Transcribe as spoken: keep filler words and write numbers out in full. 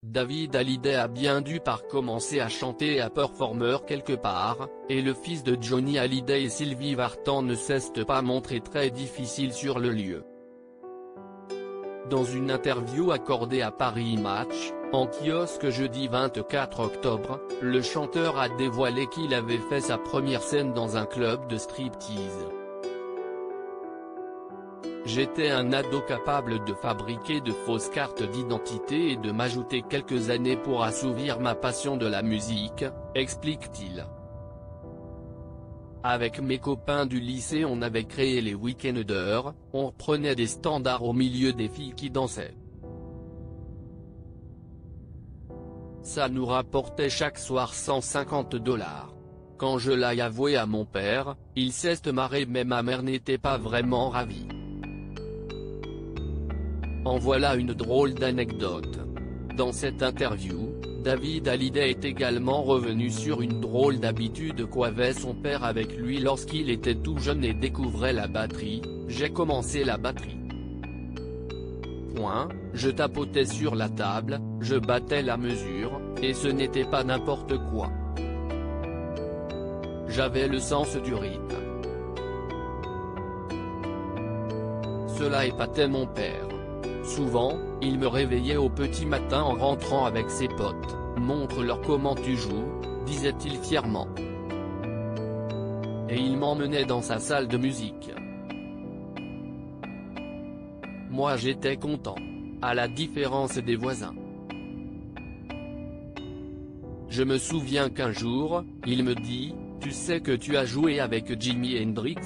David Hallyday a bien dû par commencer à chanter et à performer quelque part, et le fils de Johnny Hallyday et Sylvie Vartan ne cesse de pas montrer très difficile sur le lieu. Dans une interview accordée à Paris Match, en kiosque jeudi vingt-quatre octobre, le chanteur a dévoilé qu'il avait fait sa première scène dans un club de striptease. J'étais un ado capable de fabriquer de fausses cartes d'identité et de m'ajouter quelques années pour assouvir ma passion de la musique, explique-t-il. Avec mes copains du lycée on avait créé les Weekenders, on reprenait des standards au milieu des filles qui dansaient. Ça nous rapportait chaque soir cent cinquante dollars. Quand je l'ai avoué à mon père, il s'est marré mais ma mère n'était pas vraiment ravie. En voilà une drôle d'anecdote. Dans cette interview, David Hallyday est également revenu sur une drôle d'habitude qu'avait son père avec lui lorsqu'il était tout jeune et découvrait la batterie. J'ai commencé la batterie. Point, je tapotais sur la table, je battais la mesure, et ce n'était pas n'importe quoi. J'avais le sens du rythme. Cela épatait mon père. Souvent, il me réveillait au petit matin en rentrant avec ses potes. « Montre-leur comment tu joues », disait-il fièrement. Et il m'emmenait dans sa salle de musique. Moi j'étais content. À la différence des voisins. Je me souviens qu'un jour, il me dit « Tu sais que tu as joué avec Jimi Hendrix ?»